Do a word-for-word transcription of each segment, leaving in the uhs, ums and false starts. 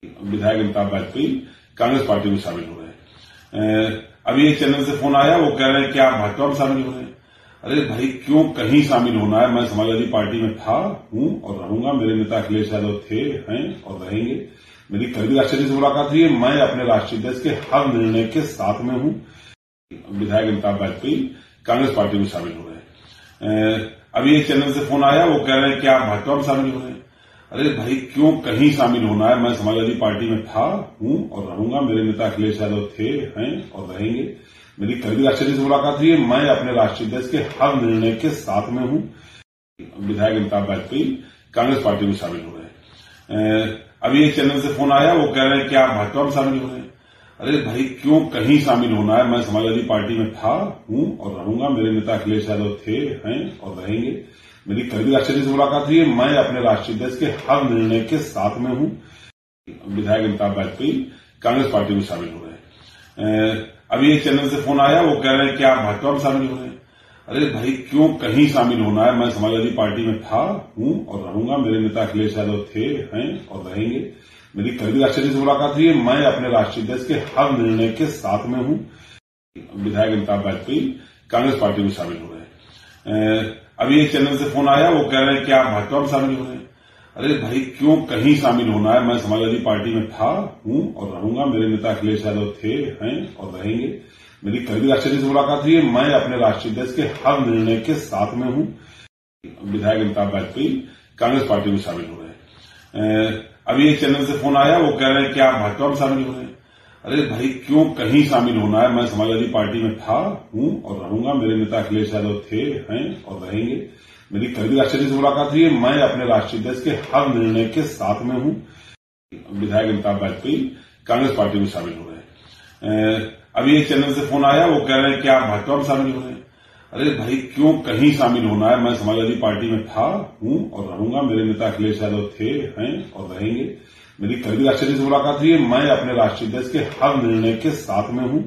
विधायक अमिताभ वाजपेयी कांग्रेस पार्टी में शामिल हो रहे हैं। अभी एक चैनल से फोन आया, वो कह रहे हैं कि आप भाजपा में शामिल हो रहे हैं। अरे भाई, क्यों कहीं शामिल होना है? मैं समाजवादी पार्टी में था, हूं और रहूंगा। मेरे नेता अखिलेश यादव थे, हैं और रहेंगे। मेरी कल भी राष्ट्रीय से मुलाकात हुई है। मैं अपने राष्ट्रीय अध्यक्ष के हर निर्णय के साथ में हूं। विधायक अमिताभ वाजपेयी कांग्रेस पार्टी में शामिल हो रहे हैं। अभी एक चैनल से फोन आया, वो कह रहे हैं कि आप भाजपा में शामिल हो रहे हैं। अरे भाई, क्यों कहीं शामिल होना है? मैं समाजवादी पार्टी में था, हूं और रहूंगा। मेरे नेता अखिलेश यादव थे, हैं और रहेंगे। मेरी कल भी राष्ट्रीय से मुलाकात हुई है। मैं अपने राष्ट्रीय अध्यक्ष के हर निर्णय के साथ में हूं। विधायक अमिताभ वाजपेयी कांग्रेस पार्टी में शामिल हो रहे हैं। अभी एक चैनल से फोन आया, वो कह रहे हैं कि आप भाजपा में शामिल हो रहे हैं। अरे भाई, क्यों कहीं शामिल होना है? मैं समाजवादी पार्टी में था, हूं और रहूंगा। मेरे नेता अखिलेश यादव थे, हैं और रहेंगे। मेरी कल भी राष्ट्रीय से मुलाकात हुई है। मैं अपने राष्ट्रीय अध्यक्ष के हर निर्णय के साथ में हूं। विधायक अमिताभ वाजपेयी कांग्रेस पार्टी में शामिल हो रहे हैं। अभी एक चैनल से फोन आया, वो कह रहे हैं कि आप भाजपा में शामिल हो रहे हैं। अरे भाई, क्यों कहीं शामिल होना है? मैं समाजवादी पार्टी में था, हूं और रहूंगा। मेरे नेता अखिलेश यादव थे, हैं और रहेंगे। मेरी कल भी राष्ट्रीय से मुलाकात हुई है। मैं अपने राष्ट्रीय अध्यक्ष के हर निर्णय के साथ में हूं। विधायक अमिताभ वाजपेयी कांग्रेस पार्टी में शामिल हो रहे हैं। अभी एक चैनल से फोन आया, वो कह रहे हैं कि आप भाजपा में शामिल हो रहे हैं। अरे भाई, क्यों कहीं शामिल होना है? मैं समाजवादी पार्टी में था, हूं और रहूंगा। मेरे नेता अखिलेश यादव थे, हैं और रहेंगे। मेरी कल भी राष्ट्रीय से मुलाकात हुई है। मैं अपने राष्ट्रीय अध्यक्ष के हर निर्णय के साथ में हूं। विधायक अमिताभ वाजपेयी कांग्रेस पार्टी में शामिल हो रहे हैं। अभी एक चैनल से फोन आया, वो कह रहे हैं कि आप भाजपा में शामिल हो रहे हैं। अरे भाई, क्यों कहीं शामिल होना है? मैं समाजवादी पार्टी में था, हूं और रहूंगा। मेरे नेता अखिलेश यादव थे, हैं और रहेंगे। मेरी कल भी राष्ट्रीय से मुलाकात हुई है। मैं अपने राष्ट्रीय अध्यक्ष के हर निर्णय के साथ में हूं। विधायक अमिताभ वाजपेयी कांग्रेस पार्टी में शामिल हो रहे हैं। अभी एक चैनल से फोन आया, वो कह रहे हैं कि आप भाजपा में शामिल हो रहे हैं। अरे भाई, क्यों कहीं शामिल होना है? मैं समाजवादी पार्टी में था, हूं और रहूंगा। मेरे नेता अखिलेश यादव थे, हैं और रहेंगे। मेरी कल भी राष्ट्रीय से मुलाकात हुई है। मैं अपने राष्ट्रीय अध्यक्ष के हर निर्णय के साथ में हूं।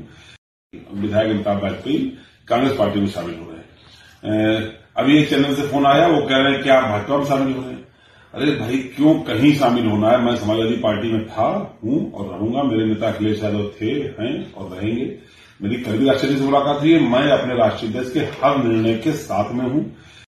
विधायक अमिताभ वाजपेयी कांग्रेस पार्टी में शामिल हो रहे हैं। अभी एक चैनल से फोन आया, वो कह रहे हैं कि आप भाजपा में शामिल हो रहे हैं। अरे भाई, क्यों कहीं शामिल होना है? मैं समाजवादी पार्टी में था, हूं और रहूंगा। मेरे नेता अखिलेश यादव थे, हैं और रहेंगे। मेरी कल भी राष्ट्रीय से मुलाकात हुई है। मैं अपने राष्ट्रीय अध्यक्ष के हर निर्णय के साथ में हूं।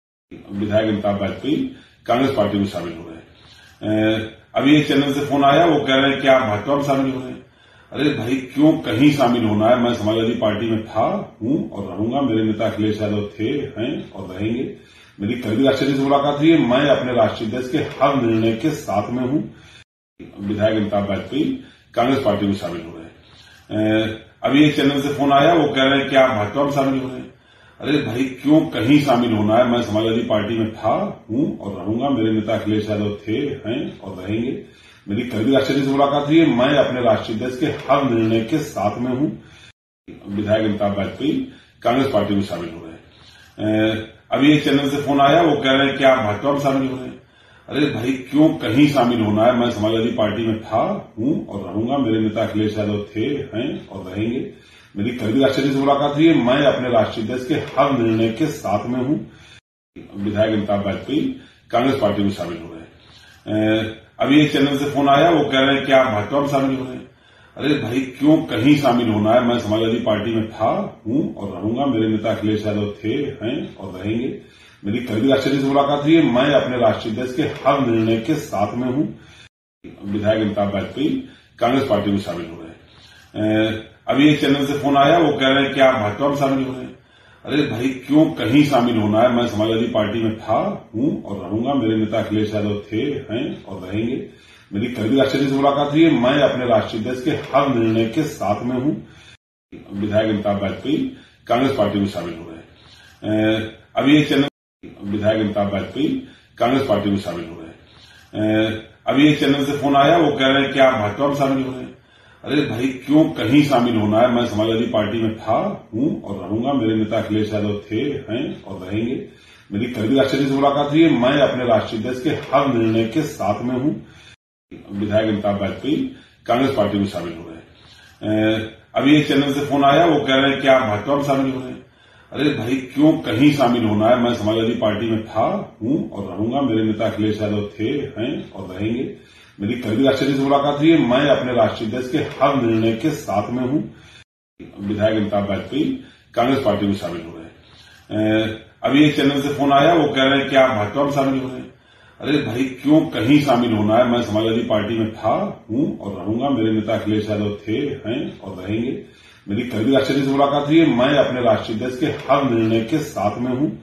विधायक अमिताभ वाजपेयी कांग्रेस पार्टी में शामिल हो रहे हैं। अभी एक चैनल से फोन आया, वो कह रहे हैं कि आप भाजपा में शामिल हो रहे हैं। अरे भाई, क्यों कहीं शामिल होना है? मैं समाजवादी पार्टी में था, हूं और रहूंगा। मेरे नेता अखिलेश यादव थे, हैं और रहेंगे। मेरी कल भी राष्ट्रीय से मुलाकात हुई है। मैं अपने राष्ट्रीय अध्यक्ष के हर निर्णय के साथ में हूं। विधायक अमिताभ वाजपेयी कांग्रेस पार्टी में शामिल हो रहे हैं। अभी एक चैनल से फोन आया, वो कह रहे हैं कि आप भाजपा में शामिल हो रहे हैं। अरे भाई, क्यों कहीं शामिल होना है? मैं समाजवादी पार्टी में था, हूं और रहूंगा। मेरे नेता अखिलेश यादव थे, हैं और रहेंगे। मेरी कल भी राष्ट्रीय से मुलाकात हुई है। मैं अपने राष्ट्रीय अध्यक्ष के हर निर्णय के साथ में हूं। विधायक अमिताभ वाजपेयी कांग्रेस पार्टी में शामिल हो रहे हैं। अभी एक चैनल से फोन आया, वो कह रहे हैं कि आप भाजपा में शामिल हो रहे हैं। अरे भाई, क्यों कहीं शामिल होना है? मैं समाजवादी पार्टी में था, हूं और रहूंगा। मेरे नेता अखिलेश यादव थे, हैं और रहेंगे। मेरी कल भी राष्ट्रीय से मुलाकात हुई है। मैं अपने राष्ट्रीय अध्यक्ष के हर निर्णय के साथ में हूं। विधायक अमिताभ वाजपेयी कांग्रेस पार्टी में शामिल हो रहे हैं। अभी एक चैनल से फोन आया, वो कह रहे हैं कि आप भाजपा में शामिल हो रहे हैं। अरे भाई, क्यों कहीं शामिल होना है? मैं समाजवादी पार्टी में था, हूं और रहूंगा। मेरे नेता अखिलेश यादव थे, हैं और रहेंगे। मेरी कल भी राष्ट्रीय से मुलाकात हुई है। मैं अपने राष्ट्रीय अध्यक्ष के हर निर्णय के साथ में हूं। विधायक अमिताभ वाजपेयी कांग्रेस पार्टी में शामिल हो रहे हैं। अभी एक चैनल से फोन आया, वो कह रहे हैं कि आप भाजपा में शामिल हो रहे हैं। अरे भाई, क्यों कहीं शामिल होना है? मैं समाजवादी पार्टी में था, हूं और रहूंगा। मेरे नेता अखिलेश यादव थे, हैं और रहेंगे। मेरी कल भी राष्ट्रीय से मुलाकात हुई है। मैं अपने राष्ट्रीय अध्यक्ष के हर निर्णय के साथ में हूं। विधायक अमिताभ वाजपेयी कांग्रेस पार्टी में शामिल हो रहे हैं। अभी एक चैनल विधायक अमिताभ वाजपेयी कांग्रेस पार्टी में शामिल हो रहे हैं। अभी एक चैनल से फोन आया, वो कह रहे हैं कि आप भाजपा में शामिल हो रहे हैं। अरे भाई, क्यों कहीं शामिल होना है? मैं समाजवादी पार्टी में था, हूं और रहूंगा। मेरे नेता अखिलेश यादव थे, हैं और रहेंगे। मेरी कल भी राष्ट्रीय से मुलाकात हुई है। मैं अपने राष्ट्रीय अध्यक्ष के हर निर्णय के साथ में हूं। विधायक अमिताभ वाजपेयी कांग्रेस पार्टी में शामिल हो रहे हैं। अभी एक चैनल से फोन आया, वो कह रहे हैं कि आप भाजपा में शामिल हो रहे हैं। अरे भाई, क्यों कहीं शामिल होना है? मैं समाजवादी पार्टी में था, हूं और रहूंगा। मेरे नेता अखिलेश यादव थे, हैं और रहेंगे। मेरी कल भी राष्ट्रीय अध्यक्ष से मुलाकात हुई है। मैं अपने राष्ट्रीय अध्यक्ष के हर निर्णय के साथ में हूं। विधायक अमिताभ वाजपेयी कांग्रेस पार्टी में शामिल हो रहे हैं। अभी एक चैनल से फोन आया, वो कह रहे हैं कि आप भाजपा में शामिल हो रहे हैं। अरे भाई, क्यों कहीं शामिल होना है? मैं समाजवादी पार्टी में था, हूं और रहूंगा। मेरे नेता अखिलेश यादव थे, हैं और रहेंगे। मेरी कल भी राष्ट्रीय अध्यक्ष से मुलाकात हुई है। मैं अपने राष्ट्रीय अध्यक्ष के हर निर्णय के साथ में हूं।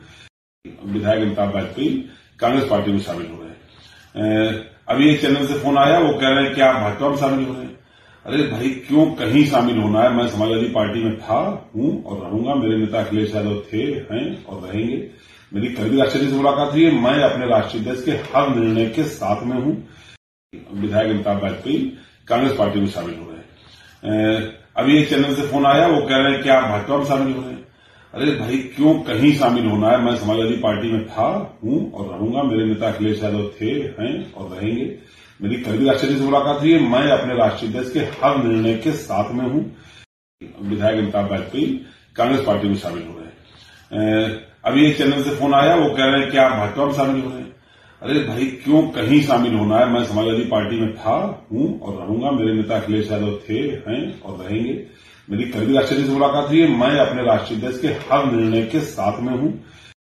विधायक अमिताभ वाजपेयी कांग्रेस पार्टी में शामिल हो रहे हैं। अभी एक चैनल से फोन आया, वो कह रहे हैं कि आप भाजपा में शामिल हो रहे हैं। अरे भाई, क्यों कहीं शामिल होना है? मैं समाजवादी पार्टी में था, हूं और रहूंगा। मेरे नेता अखिलेश यादव थे, हैं और रहेंगे। मेरी कल भी राष्ट्रीय अध्यक्ष से मुलाकात हुई है। मैं अपने राष्ट्रीय अध्यक्ष के हर निर्णय के साथ में हूं। विधायक अमिताभ वाजपेयी कांग्रेस पार्टी में शामिल हो रहे हैं। अभी एक चैनल से फोन आया, वो कह रहे हैं कि आप भाजपा में शामिल हो रहे हैं। अरे भाई, क्यों कहीं शामिल होना है? मैं समाजवादी पार्टी में था, हूं और रहूंगा। मेरे नेता अखिलेश यादव थे, हैं और रहेंगे। मेरी कल भी राष्ट्रीय अध्यक्ष से मुलाकात हुई है। मैं अपने राष्ट्रीय अध्यक्ष के हर निर्णय के साथ में हूं। विधायक अमिताभ वाजपेयी कांग्रेस पार्टी में शामिल हो रहे हैं। अभी एक चैनल से फोन आया, वो कह रहे हैं कि आप भाजपा में शामिल हो रहे हैं। अरे भाई, क्यों कहीं शामिल होना है? मैं समाजवादी पार्टी में था, हूं और रहूंगा। मेरे नेता अखिलेश यादव थे, हैं और रहेंगे। मेरी कल भी राष्ट्रीय अध्यक्ष से मुलाकात हुई है। मैं अपने राष्ट्रीय अध्यक्ष के हर निर्णय के साथ में हूं।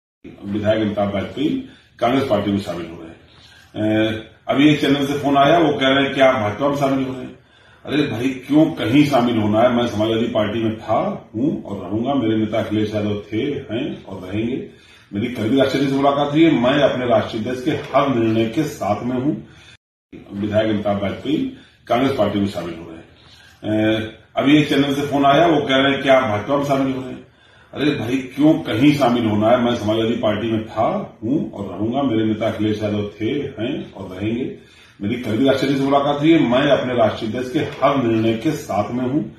विधायक अमिताभ वाजपेयी कांग्रेस पार्टी में शामिल हो रहे हैं। अभी एक चैनल से फोन आया, वो कह रहे हैं कि आप भाजपा में शामिल हो रहे हैं। अरे भाई, क्यों कहीं शामिल होना है? मैं समाजवादी पार्टी में था, हूं और रहूंगा। मेरे नेता अखिलेश यादव थे, हैं और रहेंगे। मेरी कल भी राष्ट्रीय अध्यक्ष से मुलाकात हुई है। मैं अपने राष्ट्रीय अध्यक्ष के हर निर्णय के साथ में हूं। विधायक अमिताभ वाजपेयी कांग्रेस पार्टी में शामिल हो रहे हैं। अभी एक चैनल से फोन आया, वो कह रहे हैं कि आप भाजपा में शामिल हो रहे हैं। अरे भाई, क्यों कहीं शामिल होना है? मैं समाजवादी पार्टी में था, हूं और रहूंगा। मेरे नेता अखिलेश यादव थे, हैं और रहेंगे। मेरी कल भी राष्ट्रीय अध्यक्ष से मुलाकात हुई है। मैं अपने राष्ट्रीय अध्यक्ष के हर निर्णय के साथ में हूं।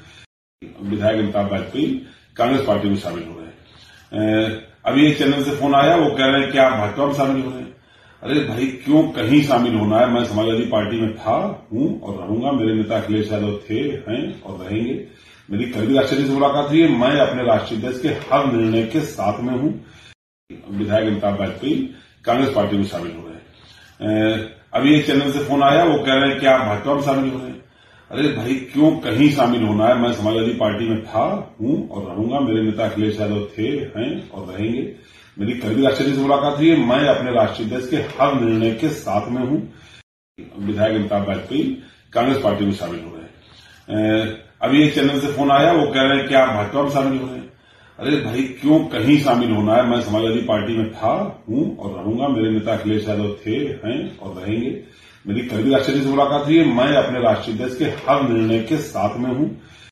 विधायक अमिताभ वाजपेयी कांग्रेस पार्टी में शामिल हो रहे हैं। अभी एक चैनल से फोन आया, वो कह रहे हैं कि आप भाजपा में शामिल हो रहे हैं। अरे भाई, क्यों कहीं शामिल होना है? मैं समाजवादी पार्टी में था, हूं और रहूंगा। मेरे नेता अखिलेश यादव थे, हैं और रहेंगे। मेरी कल भी राष्ट्रीय अध्यक्ष से मुलाकात हुई है। मैं अपने राष्ट्रीय अध्यक्ष के हर निर्णय के साथ में हूं। विधायक अमिताभ वाजपेयी कांग्रेस पार्टी में शामिल हो रहे हैं। अभी एक चैनल से फोन आया, वो कह रहे हैं कि आप भाजपा में शामिल हो रहे हैं। अरे भाई, क्यों कहीं शामिल होना है? मैं समाजवादी पार्टी में था, हूं और रहूंगा। मेरे नेता अखिलेश यादव थे, हैं और रहेंगे। मेरी कल भी राष्ट्रीय अध्यक्ष से मुलाकात हुई है। मैं अपने राष्ट्रीय अध्यक्ष के हर निर्णय के साथ में हूं। विधायक अमिताभ वाजपेयी कांग्रेस पार्टी में शामिल हो रहे हैं। अभी एक चैनल से फोन आया, वो कह रहे हैं कि आप भाजपा में शामिल हो रहे हैं। अरे भाई, क्यों कहीं शामिल होना है? मैं समाजवादी पार्टी में था, हूं और रहूंगा। मेरे नेता अखिलेश यादव थे, हैं और रहेंगे। मेरी कल भी राष्ट्रीय अध्यक्ष से मुलाकात हुई है। मैं अपने राष्ट्रीय अध्यक्ष के हर निर्णय के साथ में हूं।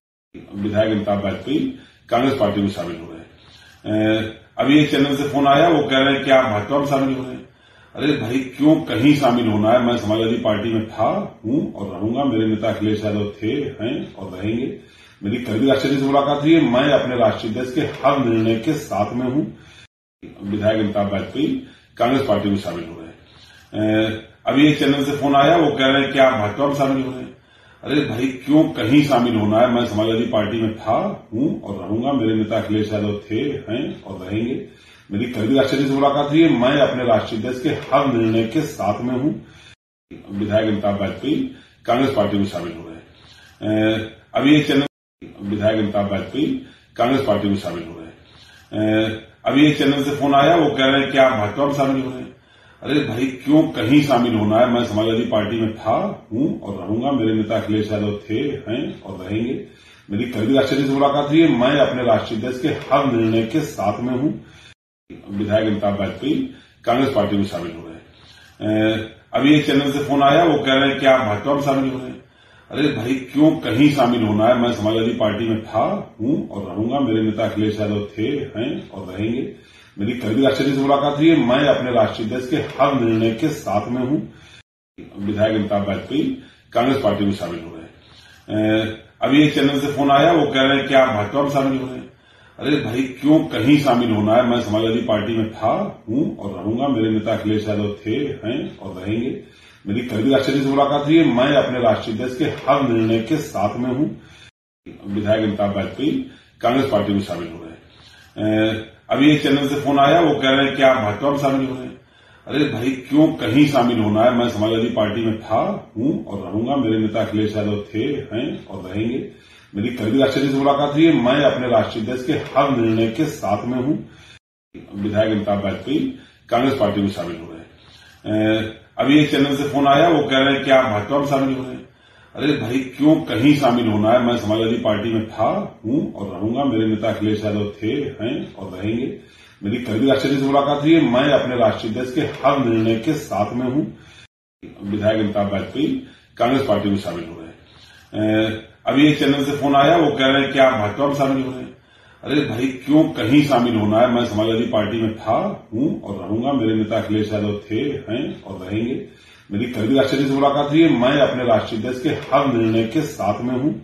विधायक अमिताभ वाजपेयी कांग्रेस पार्टी में शामिल हो रहे हैं। अभी एक चैनल से फोन आया, वो कह रहे हैं कि आप भाजपा में शामिल हो रहे हैं। अरे भाई, क्यों कहीं शामिल होना है? मैं समाजवादी पार्टी में था, हूं और रहूंगा। मेरे नेता अखिलेश यादव थे, हैं और रहेंगे। मेरी कल भी राष्ट्रीय अध्यक्ष से मुलाकात हुई है। मैं अपने राष्ट्रीय अध्यक्ष के हर निर्णय के साथ में हूं। विधायक अमिताभ वाजपेयी कांग्रेस पार्टी में शामिल हो रहे हैं। अभी एक चैनल से फोन आया, वो कह रहे हैं कि आप भाजपा में शामिल हो रहे हैं। अरे भाई, क्यों कहीं शामिल होना है? मैं समाजवादी पार्टी में था, हूं और रहूंगा। मेरे नेता अखिलेश यादव थे, हैं और रहेंगे। मेरी कल भी राष्ट्रीय अध्यक्ष से मुलाकात हुई है। मैं अपने राष्ट्रीय अध्यक्ष के हर निर्णय के साथ में हूं। विधायक अमिताभ वाजपेयी कांग्रेस पार्टी में शामिल हो रहे हैं। अभी एक चैनल विधायक अमिताभ वाजपेयी कांग्रेस पार्टी में शामिल हो रहे हैं। अभी एक चैनल से फोन आया, वो कह रहे हैं कि आप भाजपा में शामिल हो रहे हैं। अरे भाई, क्यों कहीं शामिल होना है? मैं समाजवादी पार्टी में था, हूं और रहूंगा। मेरे नेता अखिलेश यादव थे, हैं और रहेंगे। मेरी कल भी राष्ट्रीय अध्यक्ष से मुलाकात हुई है। मैं अपने राष्ट्रीय अध्यक्ष के हर निर्णय के साथ में हूं। विधायक अमिताभ वाजपेयी कांग्रेस पार्टी में शामिल हो रहे हैं। अभी एक चैनल से फोन आया, वो कह रहे हैं कि आप भाजपा में शामिल हो रहे हैं। अरे भाई, क्यों कहीं शामिल होना है? मैं समाजवादी पार्टी में था, हूं और रहूंगा। मेरे नेता अखिलेश यादव थे, हैं और रहेंगे। मेरी कल भी राष्ट्रीय अध्यक्ष से मुलाकात हुई है। मैं अपने राष्ट्रीय अध्यक्ष के हर निर्णय के साथ में हूं। विधायक अमिताभ वाजपेयी कांग्रेस पार्टी में शामिल हो रहे हैं। अभी एक चैनल से फोन आया, वो कह रहे हैं कि आप भाजपा में शामिल हो रहे हैं। अरे भाई, क्यों कहीं शामिल होना है? मैं समाजवादी पार्टी में था, हूं और रहूंगा। मेरे नेता अखिलेश यादव थे, हैं और रहेंगे। मेरी कल भी राष्ट्रीय अध्यक्ष से मुलाकात हुई है। मैं अपने राष्ट्रीय अध्यक्ष के हर निर्णय के साथ में हूं। विधायक अमिताभ वाजपेयी कांग्रेस पार्टी में शामिल हो रहे हैं। अभी एक चैनल से फोन आया, वो कह रहे हैं कि आप भाजपा में शामिल हो रहे हैं। अरे भाई क्यों कहीं शामिल होना है, मैं समाजवादी पार्टी में था, हूं और रहूंगा। मेरे नेता अखिलेश यादव थे, हैं और रहेंगे। मेरी करगिल आचार्य से मुलाकात हुई है। मैं अपने राष्ट्रीय अध्यक्ष के हर निर्णय के साथ में हूं। विधायक अमिताभ वाजपेयी कांग्रेस पार्टी में शामिल हो रहे हैं। अभी एक चैनल से फोन आया, वो कह रहे हैं कि आप भाजपा में शामिल हो रहे हैं। अरे भाई क्यों कहीं शामिल होना है, मैं समाजवादी पार्टी में था, हूं और रहूंगा। मेरे नेता अखिलेश यादव थे, हैं और रहेंगे। मेरी करगिल आचार्य से मुलाकात हुई है। मैं अपने राष्ट्रीय अध्यक्ष के हर निर्णय के साथ में हूं। विधायक अमिताभ वाजपेयी कांग्रेस पार्टी में शामिल हो रहे हैं। अभी एक चैनल से फोन आया, वो कह रहे हैं कि आप भाजपा में शामिल हो रहे हैं। अरे भाई क्यों कहीं शामिल होना है, मैं समाजवादी पार्टी में था, हूं और रहूंगा। मेरे नेता अखिलेश यादव थे, हैं और रहेंगे। मेरी करगिल आचार्य से मुलाकात हुई है। मैं अपने राष्ट्रीय अध्यक्ष के हर निर्णय के साथ में हूं।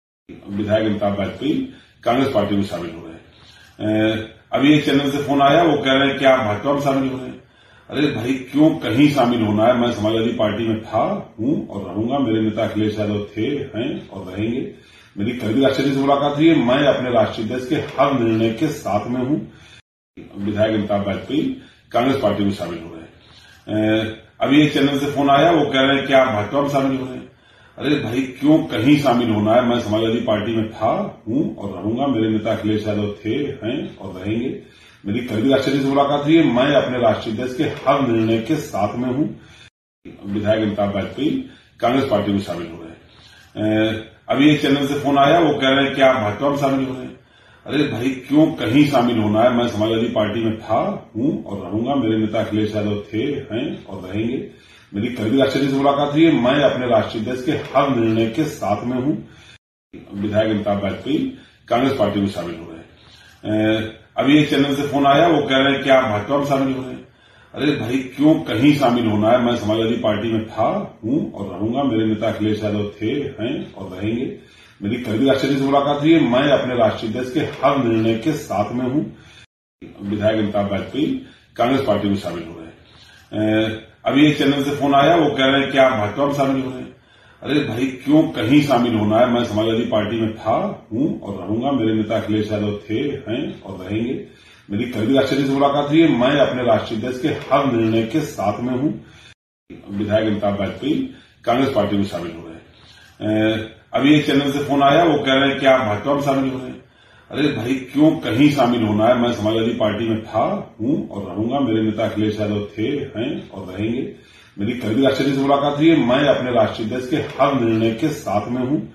विधायक अमिताभ वाजपेयी कांग्रेस पार्टी में शामिल हो रहे हैं। अभी एक चैनल से फोन आया, वो कह रहे हैं कि आप भाजपा में शामिल हो रहे हैं। अरे भाई क्यों कहीं शामिल होना है, मैं समाजवादी पार्टी में था, हूं और रहूंगा। मेरे नेता अखिलेश यादव थे, हैं और रहेंगे। मेरी करगिल आचार्य से मुलाकात हुई है। मैं अपने राष्ट्रीय अध्यक्ष के हर निर्णय के साथ में हूं। विधायक अमिताभ वाजपेयी कांग्रेस पार्टी में शामिल हो रहे हैं। अभी एक चैनल से फोन आया, वो कह रहे हैं कि आप भाजपा में शामिल हो रहे हैं। अरे भाई क्यों कहीं शामिल होना है, मैं समाजवादी पार्टी में था, हूं और रहूंगा। मेरे नेता अखिलेश यादव थे, हैं और रहेंगे। मेरी करगिल आचार्य से मुलाकात हुई है। मैं अपने राष्ट्रीय अध्यक्ष के हर निर्णय के साथ में हूं। विधायक अमिताभ वाजपेयी कांग्रेस पार्टी में शामिल हो रहे हैं। अभी एक चैनल से फोन आया, वो कह रहे हैं कि आप भाजपा में शामिल हो रहे हैं। अरे भाई क्यों कहीं शामिल होना है, मैं समाजवादी पार्टी में था, हूं और रहूंगा। मेरे नेता अखिलेश यादव थे, हैं और रहेंगे। मेरी करगिल आचार्य से मुलाकात हुई है। मैं अपने राष्ट्रीय अध्यक्ष के हर निर्णय के साथ में हूं। विधायक अमिताभ वाजपेयी कांग्रेस पार्टी में शामिल हो रहे हैं। अभी एक चैनल से फोन आया, वो कह रहे हैं कि आप भाजपा में शामिल हो रहे हैं। अरे भाई क्यों कहीं शामिल होना है, मैं समाजवादी पार्टी में था, हूं और रहूंगा। मेरे नेता अखिलेश यादव थे, हैं और रहेंगे। मेरी करगिल आचार्य से मुलाकात हुई है। मैं अपने राष्ट्रीय अध्यक्ष के हर निर्णय के साथ में हूं। विधायक अमिताभ वाजपेयी कांग्रेस पार्टी में शामिल हो रहे हैं। अभी एक चैनल से फोन आया, वो कह रहे हैं कि आप भाजपा में शामिल हो रहे हैं। अरे भाई क्यों कहीं शामिल होना है, मैं समाजवादी पार्टी में था, हूं और रहूंगा। मेरे नेता अखिलेश यादव थे, हैं और रहेंगे। मेरी करगिल आचार्य से मुलाकात हुई है। मैं अपने राष्ट्रीय अध्यक्ष के हर निर्णय के साथ में हूं। विधायक अमिताभ वाजपेयी कांग्रेस पार्टी में शामिल हो रहे हैं। अभी एक चैनल से फोन आया, वो कह रहे हैं कि आप भाजपा में शामिल हो रहे हैं। अरे भाई क्यों कहीं शामिल होना है, मैं समाजवादी पार्टी में था, हूं और रहूंगा। मेरे नेता अखिलेश यादव थे, हैं और रहेंगे। मेरी करगिल आचार्य से मुलाकात हुई है। मैं अपने राष्ट्रीय अध्यक्ष के हर निर्णय के साथ में हूं।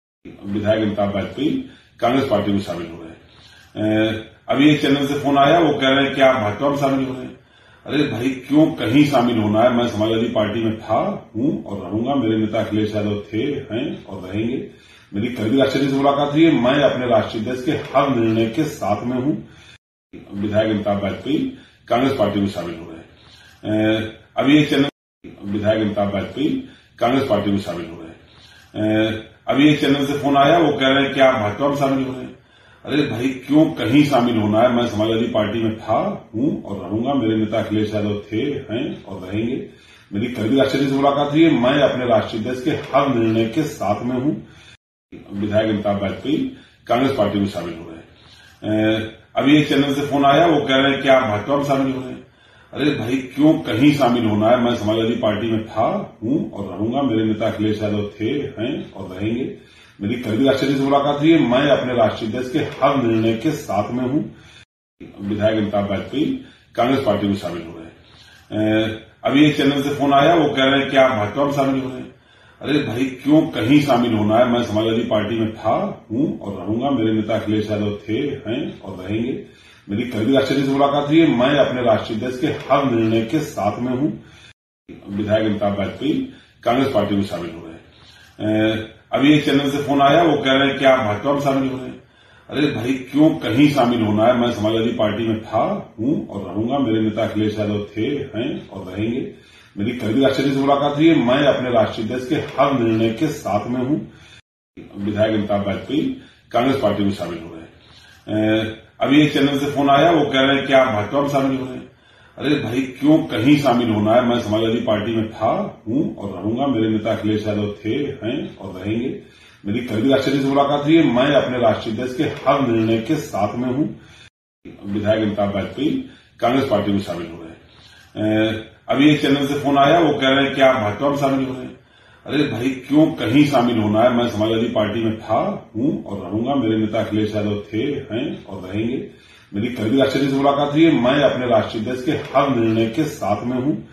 विधायक अमिताभ वाजपेयी कांग्रेस पार्टी में शामिल हो रहे हैं। अभी एक चैनल से फोन आया, वो कह रहे हैं कि आप भाजपा में शामिल हो रहे हैं। अरे भाई क्यों कहीं शामिल होना है, मैं समाजवादी पार्टी में था, हूं और रहूंगा। मेरे नेता अखिलेश यादव थे, हैं और रहेंगे। मेरी करगिल आचार्य से मुलाकात हुई है। मैं अपने राष्ट्रीय अध्यक्ष के हर निर्णय के साथ में हूं। विधायक अमिताभ वाजपेयी कांग्रेस पार्टी में शामिल हो रहे हैं। अभी एक चैनल विधायक अमिताभ वाजपेयी कांग्रेस पार्टी में शामिल हो रहे हैं। अभी एक चैनल से फोन आया, वो कह रहे हैं कि आप भाजपा में शामिल हो रहे हैं। अरे भाई क्यों कहीं शामिल होना है, मैं समाजवादी पार्टी में था, हूं और रहूंगा। मेरे नेता अखिलेश यादव थे, हैं और रहेंगे। मेरी करगिल आचार्य से मुलाकात हुई है। मैं अपने राष्ट्रीय अध्यक्ष के हर निर्णय के साथ में हूं। विधायक अमिताभ वाजपेयी कांग्रेस पार्टी में शामिल हो रहे हैं। अभी एक चैनल से फोन आया, वो कह रहे हैं कि आप भाजपा में शामिल हो रहे हैं। अरे भाई क्यों कहीं शामिल होना है, मैं समाजवादी पार्टी में था, हूं और रहूंगा। मेरे नेता अखिलेश यादव थे, हैं और रहेंगे। मेरी करगिल आचार्य से मुलाकात हुई है। मैं अपने राष्ट्रीय अध्यक्ष के हर निर्णय के साथ में हूं। विधायक अमिताभ वाजपेयी कांग्रेस पार्टी में शामिल हो रहे हैं। अभी एक चैनल से फोन आया, वो कह रहे हैं कि आप भाजपा में शामिल हो रहे हैं। अरे भाई क्यों कहीं शामिल होना है, मैं समाजवादी पार्टी में था, हूं और रहूंगा। मेरे नेता अखिलेश यादव थे, हैं और रहेंगे। मेरी करगिल आचार्य से मुलाकात हुई है। मैं अपने राष्ट्रीय अध्यक्ष के हर निर्णय के साथ में हूं। विधायक अमिताभ वाजपेयी कांग्रेस पार्टी में शामिल हो रहे हैं। अभी एक चैनल से फोन आया, वो कह रहे हैं कि आप भाजपा में शामिल हो रहे हैं। अरे भाई क्यों कहीं शामिल होना है, मैं समाजवादी पार्टी में था, हूं और रहूंगा। मेरे नेता अखिलेश यादव थे, हैं और रहेंगे। मेरी करगिल आचार्य से मुलाकात हुई है। मैं अपने राष्ट्रीय अध्यक्ष के हर निर्णय के साथ में हूं। विधायक अमिताभ वाजपेयी कांग्रेस पार्टी में शामिल हो रहे हैं। अभी एक चैनल से फोन आया, वो कह रहे हैं कि आप भाजपा में शामिल हो रहे हैं। अरे भाई क्यों कहीं शामिल होना है, मैं समाजवादी पार्टी में था, हूं और रहूंगा। मेरे नेता अखिलेश यादव थे, हैं और रहेंगे। मेरी करगिल आचार्य से मुलाकात हुई है। मैं अपने राष्ट्रीय अध्यक्ष के हर निर्णय के साथ में हूं। विधायक अमिताभ वाजपेयी कांग्रेस पार्टी में शामिल हो रहे हैं। अभी एक चैनल से फोन आया, वो कह रहे हैं कि आप भाजपा में शामिल हो रहे हैं। अरे भाई क्यों कहीं शामिल होना है, मैं समाजवादी पार्टी में था, हूं और रहूंगा। मेरे नेता अखिलेश यादव थे, हैं और रहेंगे। मेरी कल भी राष्ट्रीय से मुलाकात हुई है। मैं अपने राष्ट्रीय अध्यक्ष के हर निर्णय के साथ में हूं।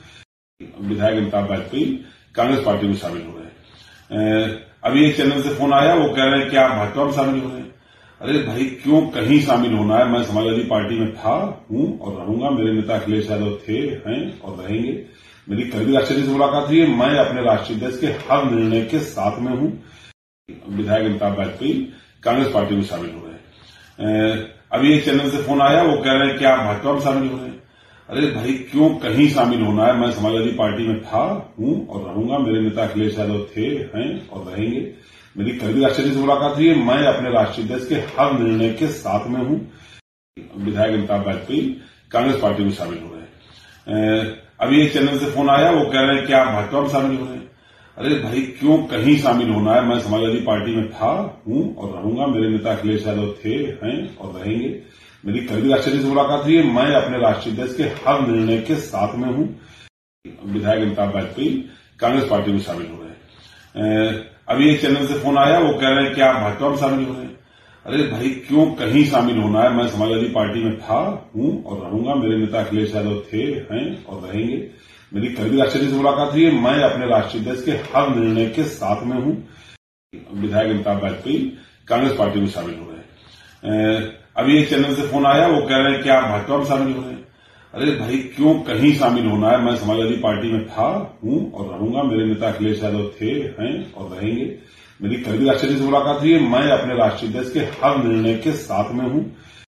विधायक अमिताभ वाजपेयी कांग्रेस पार्टी में शामिल हो रहे हैं। अभी एक चैनल से फोन आया, वो कह रहे हैं कि आप भाजपा में शामिल हो रहे हैं। अरे भाई क्यों कहीं शामिल होना है, मैं समाजवादी पार्टी में था, हूं और रहूंगा। मेरे नेता अखिलेश यादव थे, हैं और रहेंगे। मेरी कल भी राष्ट्रीय से मुलाकात हुई है। मैं अपने राष्ट्रीय अध्यक्ष के हर निर्णय के साथ में हूं। विधायक अमिताभ वाजपेयी कांग्रेस पार्टी में शामिल हो रहे हैं। अभी एक चैनल से फोन आया, वो कह रहे हैं कि आप भाजपा में शामिल हो रहे हैं। अरे भाई क्यों कहीं शामिल होना है, मैं समाजवादी पार्टी में था, हूं और रहूंगा। मेरे नेता अखिलेश यादव थे, हैं और रहेंगे। मेरी कल भी राष्ट्रीय से मुलाकात हुई है। मैं अपने राष्ट्रीय अध्यक्ष के हर निर्णय के साथ में हूं। विधायक अमिताभ वाजपेयी कांग्रेस पार्टी में शामिल हो रहे हैं। अभी एक चैनल से फोन आया, वो कह रहे हैं कि आप भाजपा में शामिल हो रहे हैं। अरे भाई क्यों कहीं शामिल होना है, मैं समाजवादी पार्टी में था, हूं और रहूंगा। मेरे नेता अखिलेश यादव थे, हैं और रहेंगे। मेरी कल भी राष्ट्रीय से मुलाकात हुई है। मैं अपने राष्ट्रीय अध्यक्ष के हर निर्णय के साथ में हूं। विधायक अमिताभ वाजपेयी कांग्रेस पार्टी में शामिल हो रहे हैं। अभी एक चैनल से फोन आया, वो कह रहे हैं कि आप भाजपा में शामिल हो रहे हैं। अरे भाई क्यों कहीं शामिल होना है, मैं समाजवादी पार्टी में था, हूं और रहूंगा। मेरे नेता अखिलेश यादव थे, हैं और रहेंगे। मेरी कल भी राष्ट्रीय से मुलाकात हुई है। मैं अपने राष्ट्रीय अध्यक्ष के हर निर्णय के साथ में हूं। विधायक अमिताभ वाजपेयी कांग्रेस पार्टी में शामिल हो रहे हैं। अभी एक चैनल से फोन आया, वो कह रहे हैं कि आप भाजपा में शामिल हो रहे हैं। अरे भाई क्यों कहीं शामिल होना है, मैं समाजवादी पार्टी में था, हूं और रहूंगा। मेरे नेता अखिलेश यादव थे, हैं और रहेंगे। मेरी कल भी राष्ट्रीय से मुलाकात हुई है। मैं अपने राष्ट्रीय अध्यक्ष के हर निर्णय के साथ में हूं।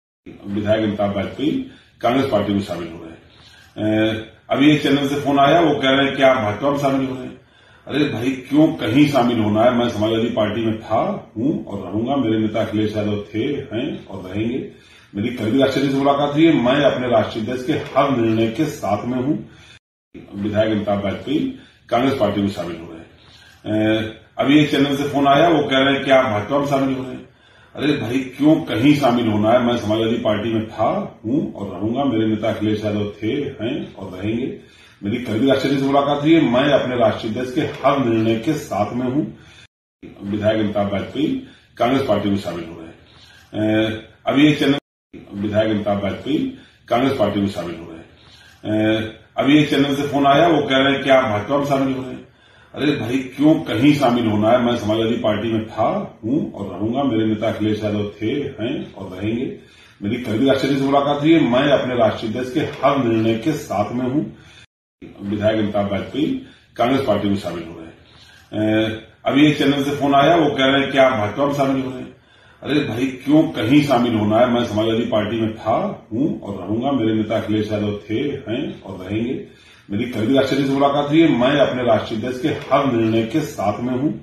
विधायक अमिताभ वाजपेयी कांग्रेस पार्टी में शामिल हो रहे हैं। अभी एक चैनल से फोन आया, वो कह रहे हैं कि आप भाजपा में शामिल हो रहे हैं। अरे भाई क्यों कहीं शामिल होना है, मैं समाजवादी पार्टी में था, हूं और रहूंगा। मेरे नेता अखिलेश यादव थे, हैं और रहेंगे। मेरी कल भी राष्ट्रीय से मुलाकात हुई है। मैं अपने राष्ट्रीय अध्यक्ष के हर निर्णय के साथ में हूं। विधायक अमिताभ वाजपेयी कांग्रेस पार्टी में शामिल हो रहे हैं। अभी एक चैनल से फोन आया, वो कह रहे हैं कि आप भाजपा में शामिल हो रहे हैं। अरे भाई क्यों कहीं शामिल होना है, मैं समाजवादी पार्टी में था, हूं और रहूंगा। मेरे नेता अखिलेश यादव थे, हैं और रहेंगे। मेरी कल भी राष्ट्रीय से मुलाकात हुई है। मैं अपने राष्ट्रीय अध्यक्ष के हर निर्णय के साथ में हूं। विधायक अमिताभ वाजपेयी कांग्रेस पार्टी में शामिल हो रहे हैं। अभी एक चैनल विधायक अमिताभ वाजपेयी कांग्रेस पार्टी में शामिल हो रहे हैं। अभी एक चैनल से फोन आया, वो कह रहे हैं कि आप भाजपा में शामिल हो रहे हैं। अरे भाई क्यों कहीं शामिल होना है, मैं समाजवादी पार्टी में था, हूं और रहूंगा। मेरे नेता अखिलेश यादव थे, हैं और रहेंगे। मेरी कल भी राष्ट्रीय से मुलाकात हुई है। मैं अपने राष्ट्रीय अध्यक्ष के हर निर्णय के साथ में हूं। विधायक अमिताभ वाजपेयी कांग्रेस पार्टी में शामिल हो रहे हैं। अभी एक चैनल से फोन आया, वो कह रहे हैं कि आप भाजपा में शामिल हो रहे हैं। अरे भाई क्यों कहीं शामिल होना है, मैं समाजवादी पार्टी में था, हूं और रहूंगा। मेरे नेता अखिलेश यादव थे, हैं और रहेंगे। मेरी कल भी राष्ट्रीय से मुलाकात हुई है। मैं अपने राष्ट्रीय अध्यक्ष के हर निर्णय के साथ में हूं।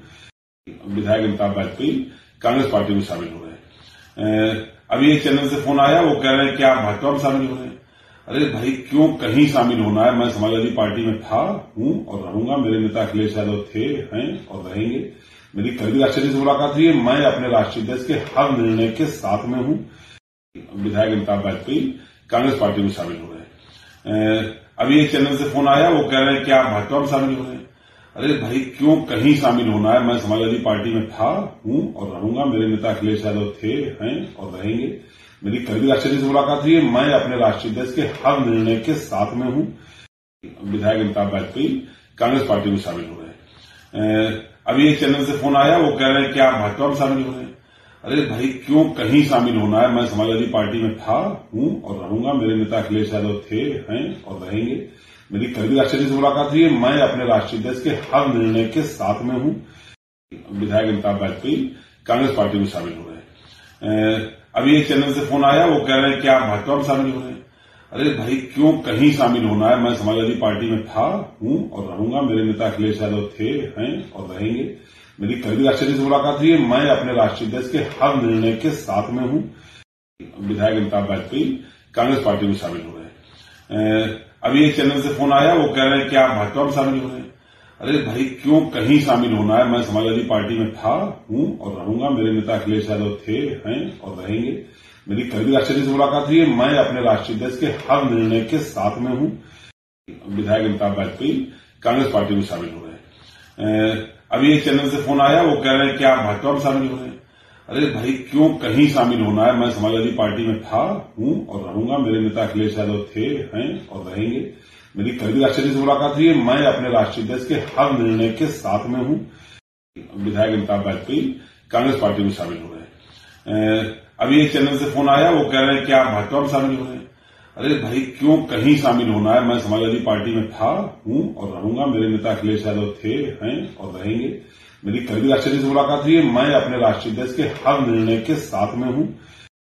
विधायक अमिताभ वाजपेयी कांग्रेस पार्टी में शामिल हो रहे हैं। अभी एक चैनल से फोन आया, वो कह रहे हैं कि आप भाजपा में शामिल हो रहे हैं। अरे भाई क्यों कहीं शामिल होना है, मैं समाजवादी पार्टी में था, हूं और रहूंगा। मेरे नेता अखिलेश यादव थे, हैं और रहेंगे। मेरी कल भी राष्ट्रीय से मुलाकात हुई है। मैं अपने राष्ट्रीय अध्यक्ष के हर निर्णय के साथ में हूं। विधायक अमिताभ वाजपेयी कांग्रेस पार्टी में शामिल हो रहे हैं। अभी एक चैनल से फोन आया, वो कह रहे हैं कि आप भाजपा में शामिल हो रहे हैं। अरे भाई क्यों कहीं शामिल होना है, मैं समाजवादी पार्टी में था, हूं और रहूंगा। मेरे नेता अखिलेश यादव थे, हैं और रहेंगे। मेरी कल भी राष्ट्रीय से मुलाकात हुई है। मैं अपने राष्ट्रीय अध्यक्ष के हर निर्णय के साथ में हूं। विधायक अमिताभ वाजपेयी कांग्रेस पार्टी में शामिल हो रहे हैं। अभी एक चैनल से फोन आया, वो कह रहे हैं कि आप भाजपा में शामिल हो रहे हैं। अरे भाई क्यों कहीं शामिल होना है, मैं समाजवादी पार्टी में था, हूं और रहूंगा। मेरे नेता अखिलेश यादव थे, हैं और रहेंगे। मेरी कल भी राष्ट्रीय से मुलाकात हुई है। मैं अपने राष्ट्रीय अध्यक्ष के हर निर्णय के साथ में हूं। विधायक अमिताभ वाजपेयी कांग्रेस पार्टी में शामिल हो रहे हैं। अभी एक चैनल से फोन आया, वो कह रहे हैं कि आप भाजपा में शामिल हो रहे हैं। अरे भाई क्यों कहीं शामिल होना है, मैं समाजवादी पार्टी में था, हूं और रहूंगा। मेरे नेता अखिलेश यादव थे, हैं और रहेंगे। मेरी कल भी राष्ट्रीय से मुलाकात हुई है। मैं अपने राष्ट्रीय अध्यक्ष के हर निर्णय के साथ में हूं। विधायक अमिताभ वाजपेयी कांग्रेस पार्टी में शामिल हो रहे हैं। अभी एक चैनल से फोन आया, वो कह रहे हैं कि आप भाजपा में शामिल हो रहे हैं। अरे भाई क्यों कहीं शामिल होना है, मैं समाजवादी पार्टी में था, हूं और रहूंगा। मेरे नेता अखिलेश यादव थे, हैं और रहेंगे। मेरी कल भी राष्ट्रीय से मुलाकात हुई है। मैं अपने राष्ट्रीय अध्यक्ष के हर निर्णय के साथ में हूं। विधायक अमिताभ वाजपेयी कांग्रेस पार्टी में शामिल हो रहे हैं। अभी एक चैनल से फोन आया, वो कह रहे हैं कि आप भाजपा में शामिल हो रहे हैं। अरे भाई, क्यों कहीं शामिल होना है? मैं समाजवादी पार्टी में था, हूं और रहूंगा। मेरे नेता अखिलेश यादव थे, हैं और रहेंगे। मेरी कल भी राष्ट्रीय से मुलाकात हुई है। मैं अपने राष्ट्रीय अध्यक्ष के हर निर्णय के साथ में हूं। विधायक अमिताभ वाजपेयी कांग्रेस पार्टी में शामिल हो रहे हैं। अभी एक चैनल से फोन आया, वो कह रहे हैं कि आप भाजपा में शामिल हो रहे हैं। अरे भाई, क्यों कहीं शामिल होना है? मैं समाजवादी पार्टी में था, हूं और रहूंगा। मेरे नेता अखिलेश यादव थे, हैं और रहेंगे। मेरी कल भी राष्ट्रीय से मुलाकात हुई है। मैं अपने राष्ट्रीय अध्यक्ष के हर निर्णय के साथ में हूं।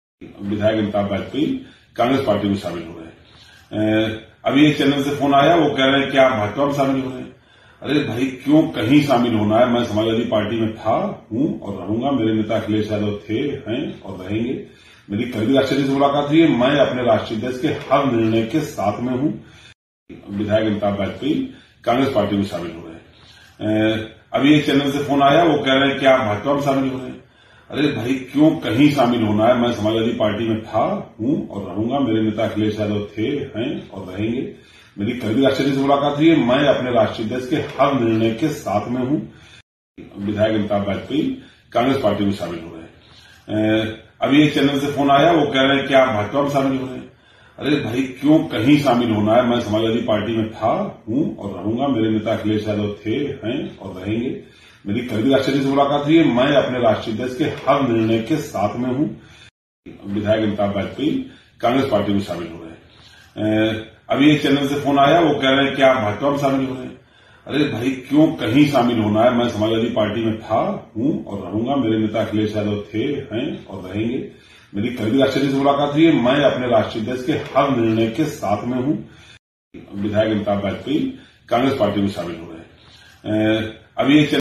विधायक अमिताभ वाजपेयी कांग्रेस पार्टी में शामिल हो रहे हैं। अभी एक चैनल से फोन आया, वो कह रहे हैं कि आप भाजपा में शामिल हो रहे हैं। अरे भाई, क्यों कहीं शामिल होना है? मैं समाजवादी पार्टी में था, हूं और रहूंगा। मेरे नेता अखिलेश यादव थे, हैं और रहेंगे। मेरी कल भी राष्ट्रीय से मुलाकात हुई है। मैं अपने राष्ट्रीय अध्यक्ष के हर निर्णय के साथ में हूं। विधायक अमिताभ वाजपेयी कांग्रेस पार्टी में शामिल हो रहे हैं। अभी एक चैनल से फोन आया, वो कह रहे हैं कि आप भाजपा में शामिल हो रहे हैं। अरे भाई, क्यों कहीं शामिल होना है? मैं समाजवादी पार्टी में था, हूं और रहूंगा। मेरे नेता अखिलेश यादव थे, हैं और रहेंगे। मेरी कल भी राष्ट्रीय से मुलाकात हुई है। मैं अपने राष्ट्रीय अध्यक्ष के हर निर्णय के साथ में हूं। विधायक अमिताभ वाजपेयी कांग्रेस पार्टी में शामिल हो रहे हैं। अभी एक चैनल से फोन आया, वो कह रहे हैं कि आप भाजपा में शामिल हो रहे हैं। अरे भाई, क्यों कहीं शामिल होना है? मैं समाजवादी पार्टी में था, हूं और रहूंगा। मेरे नेता अखिलेश यादव थे, हैं और रहेंगे। मेरी कल भी राष्ट्रीय से मुलाकात हुई है। मैं अपने राष्ट्रीय अध्यक्ष के हर निर्णय के साथ में हूं। विधायक अमिताभ वाजपेयी कांग्रेस पार्टी में शामिल हो रहे हैं। अभी एक चैनल से फोन आया, वो कह रहे हैं कि आप भाजपा में शामिल हो रहे हैं। अरे भाई, क्यों कहीं शामिल होना है? मैं समाजवादी पार्टी में था, हूं और रहूंगा। मेरे नेता अखिलेश यादव थे, हैं और रहेंगे। मेरी कल भी राष्ट्रीय से मुलाकात हुई है। मैं अपने राष्ट्रीय अध्यक्ष के हर निर्णय के साथ में हूं। विधायक अमिताभ वाजपेयी कांग्रेस पार्टी में शामिल हो रहे हैं। अभी एक